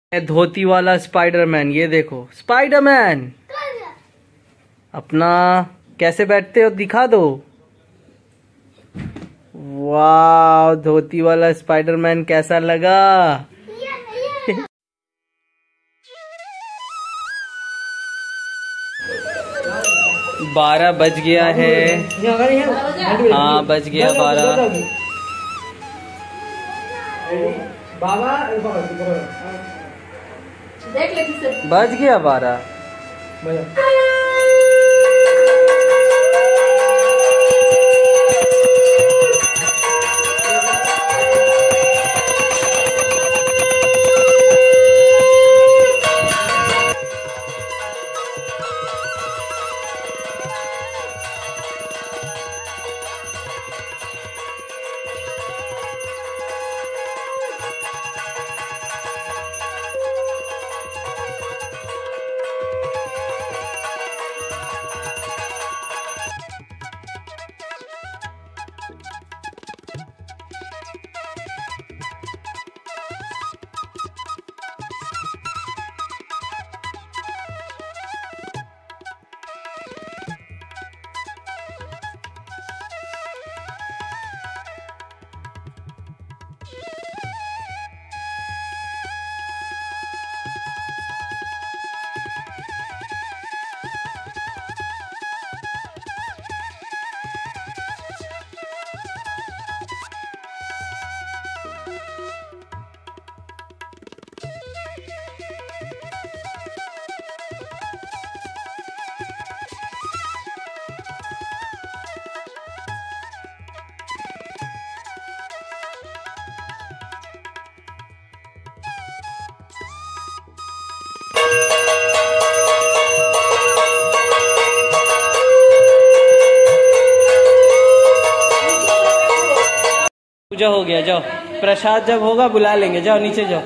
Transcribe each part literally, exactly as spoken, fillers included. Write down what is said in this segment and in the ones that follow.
धोती वाला स्पाइडरमैन, ये देखो स्पाइडरमैन। अपना कैसे बैठते हो दिखा दो। वाह, धोती वाला स्पाइडरमैन कैसा लगा? बारह बज गया है। हाँ बज गया बारह। बज गया बारह। पूजा हो गया, जाओ प्रसाद जब होगा बुला लेंगे, जाओ नीचे जाओ।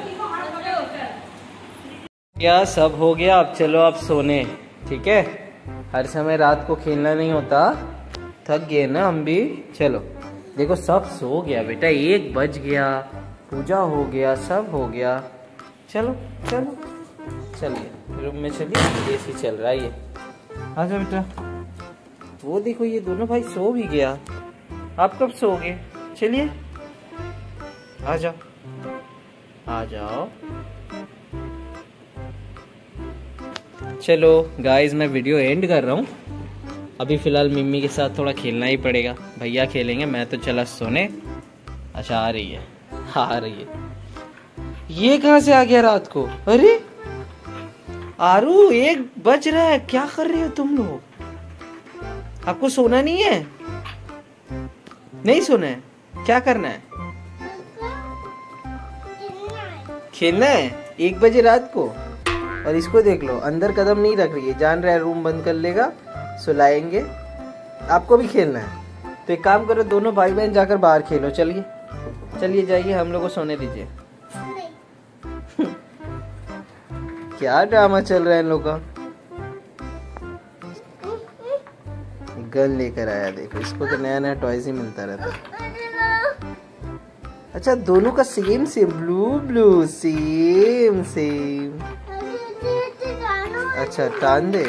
क्या सब हो गया, अब चलो आप सोने। ठीक है, हर समय रात को खेलना नहीं होता, थक गए ना हम भी। चलो देखो सब सो गया बेटा, एक बज गया, पूजा हो गया, सब हो गया। चलो चलो चलिए रूम में चलिए, एसी चल रहा है ये। आजा बेटा। वो देखो ये दोनों भाई सो भी गया, आप कब सोओगे? चलिए आ जाओ आ जाओ। चलो गाइस मैं वीडियो एंड कर रहा हूँ। अभी फिलहाल मिम्मी के साथ थोड़ा खेलना ही पड़ेगा, भैया खेलेंगे, मैं तो चला सोने। अच्छा आ रही है, आ रही है। ये कहाँ से आ गया रात को? अरे आरू एक बज रहा है, क्या कर रहे हो तुम लोग? आपको सोना नहीं है? नहीं सोना है? क्या करना है? खेलना है एक बजे रात को। और इसको देख लो, अंदर कदम नहीं रख रही है, जान रहा है रूम बंद कर लेगा, सुलाएंगे। आपको भी खेलना है तो एक काम करो, दोनों भाई बहन जाकर बाहर खेलो। चलिए चलिए जाइए, हम लोग को सोने दीजिए। क्या ड्रामा चल रहा है इन लोग का। गन लेकर आया, देखो इसको तो नया नया टॉयज ही मिलता रहता है। अच्छा दोनों का same same, blue blue same same. अच्छा टान दे।